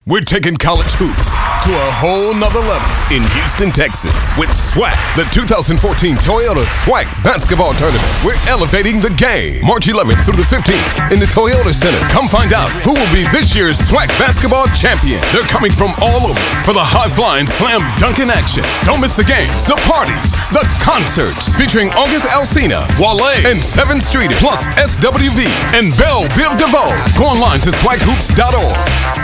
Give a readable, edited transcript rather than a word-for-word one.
We're taking college hoops to a whole nother level in Houston, Texas with SWAC, the 2014 Toyota SWAC basketball tournament. We're elevating the game. March 11th through the 15th in the Toyota Center. Come find out who will be this year's SWAC basketball champion. They're coming from all over for the high-flying slam dunking action. Don't miss the games, the parties, the concerts featuring August Alsina, Wale, and 7th Street, plus SWV and Belle Biv DeVoe. Go online to SWACHoops.org.